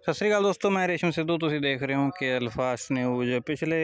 ਸਤਿ ਸ਼੍ਰੀ ਅਕਾਲ ਦੋਸਤੋ, ਮੈਂ ਰੇਸ਼ਮ ਸਿੱਧੂ। ਤੁਸੀਂ ਦੇਖ ਰਹੇ ਹੋ KL ਫਾਸਟ ਨਿਊਜ਼। ਪਿਛਲੇ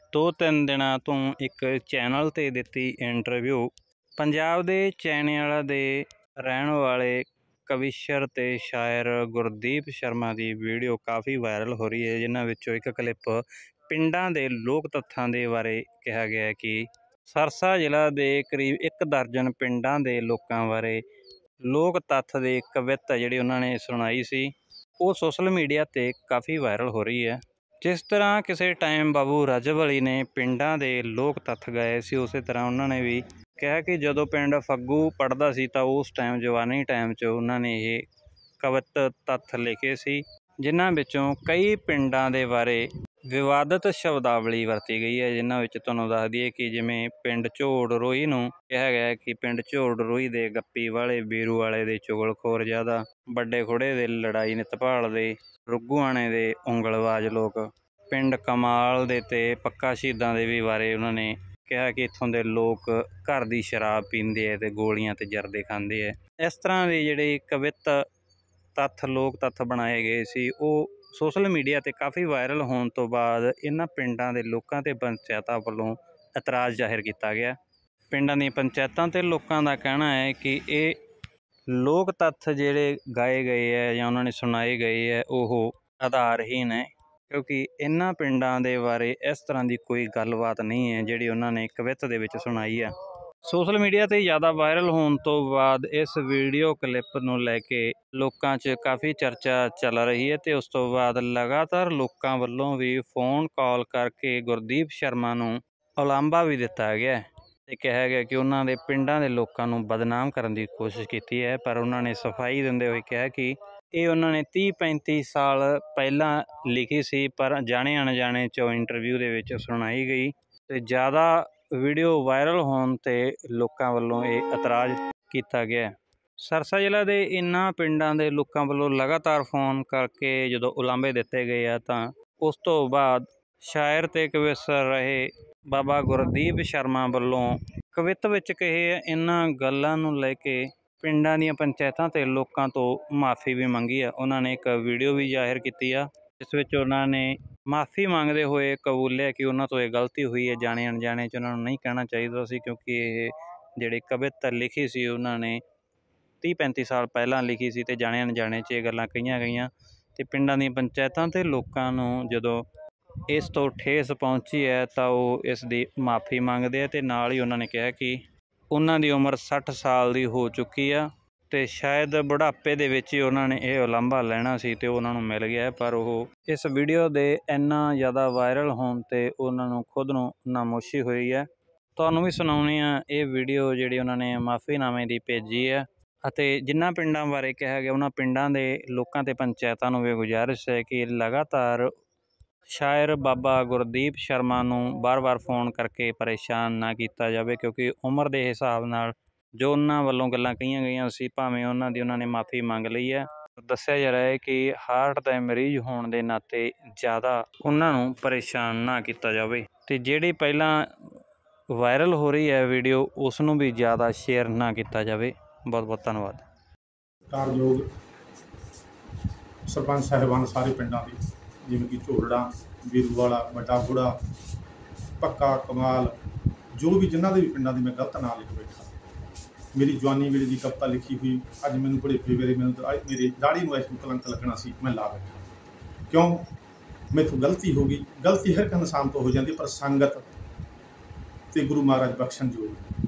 2-3 ਦਿਨਾਂ ਤੋਂ ਇੱਕ ਚੈਨਲ 'ਤੇ ਦਿੱਤੀ ਇੰਟਰਵਿਊ ਪੰਜਾਬ ਦੇ ਚੈਨਿਆਲਾ ਦੇ ਰਹਿਣ ਵਾਲੇ ਕਵੀਸ਼ਰ ਅਤੇ ਸ਼ਾਇਰ ਗੁਰਦੀਪ ਸ਼ਰਮਾ ਦੀ ਵੀਡੀਓ ਕਾਫੀ ਵਾਇਰਲ ਹੋ ਰਹੀ ਹੈ, ਜਿਨ੍ਹਾਂ ਵਿੱਚੋਂ ਇੱਕ ਕਲਿੱਪ ਪਿੰਡਾਂ ਦੇ ਲੋਕ ਤੱਥਾਂ ਦੇ ਬਾਰੇ ਕਿਹਾ ਗਿਆ ਹੈ ਕਿ ਸਰਸਾ ਜ਼ਿਲ੍ਹਾ ਦੇ ਕਰੀਬ 1 ਦਰਜਨ ਪਿੰਡਾਂ ਦੇ ਲੋਕਾਂ ਬਾਰੇ ਲੋਕ ਤੱਥ ਦੇ ਕਵਿਤ ਜਿਹੜੀ ਉਹਨਾਂ ਨੇ ਸੁਣਾਈ ਸੀ, ਉਹ ਸੋਸ਼ਲ ਮੀਡੀਆ 'ਤੇ ਕਾਫੀ ਵਾਇਰਲ ਹੋ ਰਹੀ ਹੈ। ਜਿਸ ਤਰ੍ਹਾਂ ਕਿਸੇ ਟਾਈਮ ਬਾਬੂ ਰਾਜਵਲੀ ਨੇ ਪਿੰਡਾਂ ਦੇ ਲੋਕ ਤੱਥ ਗਾਏ ਸੀ, ਉਸੇ ਤਰ੍ਹਾਂ ਉਹਨਾਂ ਨੇ ਵੀ ਕਿਹਾ ਕਿ ਜਦੋਂ ਪਿੰਡ ਫੱਗੂ ਪੜ੍ਹਦਾ ਸੀ ਤਾਂ ਉਸ ਟਾਈਮ ਜਵਾਨੀ ਟਾਈਮ 'ਚ ਉਹਨਾਂ ਨੇ ਇਹ ਕਵਿਤ ਤੱਥ ਲਿਖੇ ਸੀ, ਜਿਨ੍ਹਾਂ ਵਿੱਚੋਂ ਕਈ ਪਿੰਡਾਂ ਦੇ ਬਾਰੇ ਵਿਵਾਦਤ ਸ਼ਬਦਾਵਲੀ ਵਰਤੀ ਗਈ ਹੈ। ਜਿਨ੍ਹਾਂ ਵਿੱਚ ਤੁਹਾਨੂੰ ਦੱਸ ਦਈਏ ਕਿ ਜਿਵੇਂ ਪਿੰਡ ਝੋੜ ਰੋਹੀ ਨੂੰ ਕਿਹਾ ਗਿਆ ਕਿ ਪਿੰਡ ਝੋੜ ਰੋਹੀ ਦੇ ਗੱਪੀ ਵਾਲੇ, ਬੀਰੂ ਵਾਲੇ ਦੇ ਚੁਗਲਖੋਰ ਜ਼ਿਆਦਾ, ਵੱਡੇ ਖੁੜੇ ਦੇ ਲੜਾਈ ਨਿੱਤ ਭਾਲਦੇ, ਰੁੱਗੂਆਣੇ ਦੇ ਉਂਗਲਬਾਜ਼ ਲੋਕ, ਪਿੰਡ ਕਮਾਲ ਦੇ ਅਤੇ ਪੱਕਾ ਸ਼ਹੀਦਾਂ ਦੇ ਵੀ ਬਾਰੇ ਉਹਨਾਂ ਨੇ ਕਿਹਾ ਕਿ ਇੱਥੋਂ ਦੇ ਲੋਕ ਘਰ ਦੀ ਸ਼ਰਾਬ ਪੀਂਦੇ ਹੈ ਅਤੇ ਗੋਲੀਆਂ ਅਤੇ ਜਰਦੇ ਖਾਂਦੇ ਹੈ। ਇਸ ਤਰ੍ਹਾਂ ਦੇ ਜਿਹੜੇ ਕਵਿਤ ਤੱਥ, ਲੋਕ ਤੱਥ ਬਣਾਏ ਗਏ ਸੀ, ਉਹ ਸੋਸ਼ਲ ਮੀਡੀਆ 'ਤੇ ਕਾਫੀ ਵਾਇਰਲ ਹੋਣ ਤੋਂ ਬਾਅਦ ਇਹਨਾਂ ਪਿੰਡਾਂ ਦੇ ਲੋਕਾਂ ਅਤੇ ਪੰਚਾਇਤਾਂ ਵੱਲੋਂ ਇਤਰਾਜ਼ ਜ਼ਾਹਿਰ ਕੀਤਾ ਗਿਆ। ਪਿੰਡਾਂ ਦੀਆਂ ਪੰਚਾਇਤਾਂ ਅਤੇ ਲੋਕਾਂ ਦਾ ਕਹਿਣਾ ਹੈ ਕਿ ਇਹ ਲੋਕ ਤੱਥ ਜਿਹੜੇ ਗਾਏ ਗਏ ਹੈ ਜਾਂ ਉਹਨਾਂ ਨੇ ਸੁਣਾਏ ਗਏ ਹੈ, ਉਹ ਆਧਾਰਹੀਣ ਹੈ, ਕਿਉਂਕਿ ਇਹਨਾਂ ਪਿੰਡਾਂ ਦੇ ਬਾਰੇ ਇਸ ਤਰ੍ਹਾਂ ਦੀ ਕੋਈ ਗੱਲਬਾਤ ਨਹੀਂ ਹੈ ਜਿਹੜੀ ਉਹਨਾਂ ਨੇ ਕਵਿਤ ਦੇ ਵਿੱਚ ਸੁਣਾਈ ਹੈ। ਸੋਸ਼ਲ ਮੀਡੀਆ 'ਤੇ ਜ਼ਿਆਦਾ ਵਾਇਰਲ ਹੋਣ ਤੋਂ ਬਾਅਦ ਇਸ ਵੀਡੀਓ ਕਲਿੱਪ ਨੂੰ ਲੈ ਕੇ ਲੋਕਾਂ 'ਚ ਕਾਫੀ ਚਰਚਾ ਚੱਲ ਰਹੀ ਹੈ ਅਤੇ ਉਸ ਤੋਂ ਬਾਅਦ ਲਗਾਤਾਰ ਲੋਕਾਂ ਵੱਲੋਂ ਵੀ ਫੋਨ ਕਾਲ ਕਰਕੇ ਗੁਰਦੀਪ ਸ਼ਰਮਾ ਨੂੰ ਉਲਾਂਭਾ ਵੀ ਦਿੱਤਾ ਗਿਆ ਅਤੇ ਕਿਹਾ ਗਿਆ ਕਿ ਉਹਨਾਂ ਦੇ ਪਿੰਡਾਂ ਦੇ ਲੋਕਾਂ ਨੂੰ ਬਦਨਾਮ ਕਰਨ ਦੀ ਕੋਸ਼ਿਸ਼ ਕੀਤੀ ਹੈ। ਪਰ ਉਹਨਾਂ ਨੇ ਸਫਾਈ ਦਿੰਦੇ ਹੋਏ ਕਿਹਾ ਕਿ ਇਹ ਉਹਨਾਂ ਨੇ 30-35 ਸਾਲ ਪਹਿਲਾਂ ਲਿਖੀ ਸੀ, ਪਰ ਜਾਣੇ ਅਣਜਾਣੇ 'ਚੋਂ ਇੰਟਰਵਿਊ ਦੇ ਵਿੱਚ ਸੁਣਾਈ ਗਈ ਅਤੇ ਜ਼ਿਆਦਾ ਵੀਡੀਓ ਵਾਇਰਲ ਹੋਣ 'ਤੇ ਲੋਕਾਂ ਵੱਲੋਂ ਇਹ ਇਤਰਾਜ਼ ਕੀਤਾ ਗਿਆ। ਸਰਸਾ ਜ਼ਿਲ੍ਹਾ ਦੇ ਇਹਨਾਂ ਪਿੰਡਾਂ ਦੇ ਲੋਕਾਂ ਵੱਲੋਂ ਲਗਾਤਾਰ ਫੋਨ ਕਰਕੇ ਜਦੋਂ ਉਲਾਂਭੇ ਦਿੱਤੇ ਗਏ ਆ, ਤਾਂ ਉਸ ਤੋਂ ਬਾਅਦ ਸ਼ਾਇਰ ਅਤੇ ਕਵੀਸ਼ਰ ਰਹੇ ਬਾਬਾ ਗੁਰਦੀਪ ਸ਼ਰਮਾ ਵੱਲੋਂ ਕਵਿਤ ਵਿੱਚ ਕਹੇ ਇਹਨਾਂ ਗੱਲਾਂ ਨੂੰ ਲੈ ਕੇ ਪਿੰਡਾਂ ਦੀਆਂ ਪੰਚਾਇਤਾਂ ਅਤੇ ਲੋਕਾਂ ਤੋਂ ਮਾਫੀ ਵੀ ਮੰਗੀ ਆ। ਉਹਨਾਂ ਨੇ ਇੱਕ ਵੀਡੀਓ ਵੀ ਜ਼ਾਹਿਰ ਕੀਤੀ ਆ, ਜਿਸ ਵਿੱਚ ਉਹਨਾਂ ਨੇ ਮਾਫੀ ਮੰਗਦੇ ਹੋਏ ਕਬੂਲਿਆ ਕਿ ਉਹਨਾਂ ਤੋਂ ਇਹ ਗਲਤੀ ਹੋਈ ਹੈ, ਜਾਣੇ ਅਣਜਾਣੇ 'ਚ ਉਹਨਾਂ ਨੂੰ ਨਹੀਂ ਕਹਿਣਾ ਚਾਹੀਦਾ ਸੀ, ਕਿਉਂਕਿ ਇਹ ਜਿਹੜੀ ਕਵਿਤ ਲਿਖੀ ਸੀ ਉਹਨਾਂ ਨੇ 30-35 ਸਾਲ ਪਹਿਲਾਂ ਲਿਖੀ ਸੀ ਅਤੇ ਜਾਣੇ ਅਣਜਾਣੇ 'ਚ ਇਹ ਗੱਲਾਂ ਕਹੀਆਂ ਗਈਆਂ। ਅਤੇ ਪਿੰਡਾਂ ਦੀਆਂ ਪੰਚਾਇਤਾਂ ਅਤੇ ਲੋਕਾਂ ਨੂੰ ਜਦੋਂ ਇਸ ਤੋਂ ਠੇਸ ਪਹੁੰਚੀ ਹੈ ਤਾਂ ਉਹ ਇਸ ਦੀ ਮਾਫੀ ਮੰਗਦੇ ਆ ਅਤੇ ਨਾਲ ਹੀ ਉਹਨਾਂ ਨੇ ਕਿਹਾ ਕਿ ਉਹਨਾਂ ਦੀ ਉਮਰ 60 ਸਾਲ ਦੀ ਹੋ ਚੁੱਕੀ ਆ ਅਤੇ ਸ਼ਾਇਦ ਬੁਢਾਪੇ ਦੇ ਵਿੱਚ ਹੀ ਉਹਨਾਂ ਨੇ ਇਹ ਉਲਾਂਭਾ ਲੈਣਾ ਸੀ ਅਤੇ ਉਹਨਾਂ ਨੂੰ ਮਿਲ ਗਿਆ। ਪਰ ਉਹ ਇਸ ਵੀਡੀਓ ਦੇ ਇੰਨਾ ਜ਼ਿਆਦਾ ਵਾਇਰਲ ਹੋਣ 'ਤੇ ਉਹਨਾਂ ਨੂੰ ਖੁਦ ਨੂੰ ਨਾਮੋਸ਼ੀ ਹੋਈ ਹੈ। ਤੁਹਾਨੂੰ ਵੀ ਸੁਣਾਉਂਦੇ ਹਾਂ ਇਹ ਵੀਡੀਓ ਜਿਹੜੀ ਉਹਨਾਂ ਨੇ ਮਾਫੀਨਾਮੇ ਦੀ ਭੇਜੀ ਹੈ, ਅਤੇ ਜਿਨ੍ਹਾਂ ਪਿੰਡਾਂ ਬਾਰੇ ਕਿਹਾ ਗਿਆ ਉਹਨਾਂ ਪਿੰਡਾਂ ਦੇ ਲੋਕਾਂ ਅਤੇ ਪੰਚਾਇਤਾਂ ਨੂੰ ਵੀ ਗੁਜ਼ਾਰਿਸ਼ ਹੈ ਕਿ ਲਗਾਤਾਰ ਸ਼ਾਇਰ ਬਾਬਾ ਗੁਰਦੀਪ ਸ਼ਰਮਾ ਨੂੰ ਵਾਰ-ਵਾਰ ਫੋਨ ਕਰਕੇ ਪਰੇਸ਼ਾਨ ਨਾ ਕੀਤਾ ਜਾਵੇ, ਕਿਉਂਕਿ ਉਮਰ ਦੇ ਹਿਸਾਬ ਨਾਲ ਜੋ ਉਹਨਾਂ ਵੱਲੋਂ ਗੱਲਾਂ ਕਹੀਆਂ ਗਈਆਂ ਸੀ, ਭਾਵੇਂ ਉਹਨਾਂ ਨੇ ਮਾਫੀ ਮੰਗ ਲਈ ਹੈ। ਦੱਸਿਆ ਜਾ ਰਿਹਾ ਹੈ ਕਿ ਹਾਰਟ ਦਾ ਮਰੀਜ਼ ਹੋਣ ਦੇ ਨਾਤੇ ਜ਼ਿਆਦਾ ਉਹਨਾਂ ਨੂੰ ਪਰੇਸ਼ਾਨ ਨਾ ਕੀਤਾ ਜਾਵੇ, ਅਤੇ ਜਿਹੜੀ ਪਹਿਲਾਂ ਵਾਇਰਲ ਹੋ ਰਹੀ ਹੈ ਵੀਡੀਓ, ਉਸ ਨੂੰ ਵੀ ਜ਼ਿਆਦਾ ਸ਼ੇਅਰ ਨਾ ਕੀਤਾ ਜਾਵੇ। ਬਹੁਤ ਬਹੁਤ ਧੰਨਵਾਦ। ਕਾਰਯੋਗ ਸਰਪੰਚ ਸਾਹਿਬਾਨ ਸਾਰੇ ਪਿੰਡਾਂ ਦੇ, ਜਿਵੇਂ ਕਿ ਝੋੜੜਾ, ਬੀਰੂਵਾਲਾ, ਵੱਡਾ ਖੁੜਾ, ਪੱਕਾ, ਕਮਾਲ, ਜੋ ਵੀ ਜਿਨ੍ਹਾਂ ਦੇ ਵੀ ਪਿੰਡਾਂ ਦੇ ਮੈਂ ਗਲਤ ਨਾਂ ਲਿਖ ਬੈਠਾ। ਮੇਰੀ ਜਵਾਨੀ ਵੇਲੇ ਦੀ ਕਵਿਤਾ ਲਿਖੀ ਹੋਈ ਅੱਜ ਮੈਨੂੰ ਬੜੇ ਫੇਵਰੇ, ਮੈਨੂੰ ਮੇਰੀ ਦਾੜੀ ਨੂੰ ਇਸ ਨੂੰ ਕਲੰਕ ਲੱਗਣਾ ਸੀ, ਮੈਂ ਲਾ ਬੈਠਾ। ਕਿਉਂ? ਮੈਥੋਂ ਗਲਤੀ ਹੋ ਗਈ। ਗਲਤੀ ਹਰ ਇੱਕ ਇਨਸਾਨ ਤੋਂ ਹੋ ਜਾਂਦੀ, ਪਰ ਸੰਗਤ ਅਤੇ ਗੁਰੂ ਮਹਾਰਾਜ ਬਖਸ਼ਣ ਯੋਗ।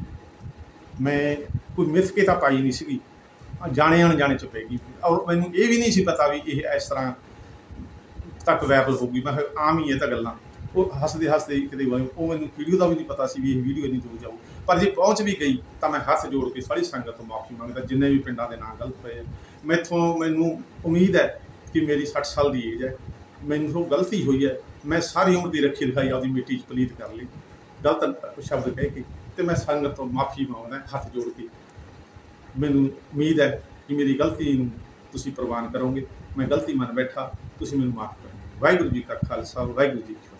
ਮੈਂ ਕੋਈ ਮਿਥ ਕੇ ਤਾਂ ਪਾਈ ਨਹੀਂ ਸੀਗੀ, ਜਾਣੇ ਅਣਜਾਣੇ 'ਚ ਪੈ ਗਈ। ਔਰ ਮੈਨੂੰ ਇਹ ਵੀ ਨਹੀਂ ਸੀ ਪਤਾ ਵੀ ਇਹ ਇਸ ਤਰ੍ਹਾਂ ਤੱਕ ਵਾਇਰਲ ਹੋਊਗੀ। ਮੈਂ ਕਿਹਾ ਆਮ ਹੀ ਇਹ ਤਾਂ ਗੱਲਾਂ, ਉਹ ਹੱਸਦੇ ਹੱਸਦੇ ਕਿਤੇ ਉਹ ਮੈਨੂੰ ਵੀਡੀਓ ਦਾ ਵੀ ਨਹੀਂ ਪਤਾ ਸੀ ਵੀ ਇਹ ਵੀਡੀਓ ਇੰਨੀ ਦੂਰ ਜਾਊ। ਪਰ ਜੇ ਪਹੁੰਚ ਵੀ ਗਈ ਤਾਂ ਮੈਂ ਹੱਥ ਜੋੜ ਕੇ ਸਾਰੀ ਸੰਗਤ ਤੋਂ ਮਾਫੀ ਮੰਗਦਾ, ਜਿੰਨੇ ਵੀ ਪਿੰਡਾਂ ਦੇ ਨਾਂ ਗਲਤ ਹੋਏ। ਮੈਨੂੰ ਉਮੀਦ ਹੈ ਕਿ ਮੇਰੀ 60 ਸਾਲ ਦੀ ਏਜ ਹੈ, ਮੈਨੂੰ ਗਲਤੀ ਹੋਈ ਹੈ, ਮੈਂ ਸਾਰੀ ਉਮਰ ਦੀ ਰੱਖੀ ਦਿਖਾਈ ਆਪਦੀ ਮਿੱਟੀ 'ਚ ਪਲੀਤ ਕਰ ਲਈ ਗਲਤ ਸ਼ਬਦ ਕਹਿ ਕੇ, ਅਤੇ ਮੈਂ ਸੰਗਤ ਤੋਂ ਮਾਫੀ ਮੰਗਦਾ ਹੱਥ ਜੋੜ ਕੇ। ਮੈਨੂੰ ਉਮੀਦ ਹੈ ਕਿ ਮੇਰੀ ਗਲਤੀ ਨੂੰ ਤੁਸੀਂ ਪ੍ਰਵਾਨ ਕਰੋਗੇ। ਮੈਂ ਗਲਤੀ ਮੰਨ ਬੈਠਾ, ਤੁਸੀਂ ਮੈਨੂੰ ਮਾਫ ਕਰੋ। ਵਾਹਿਗੁਰੂ ਜੀ ਕਾ ਖਾਲਸਾ, ਵਾਹਿਗੁਰੂ ਜੀ ਕੀ ਫਤਿਹ।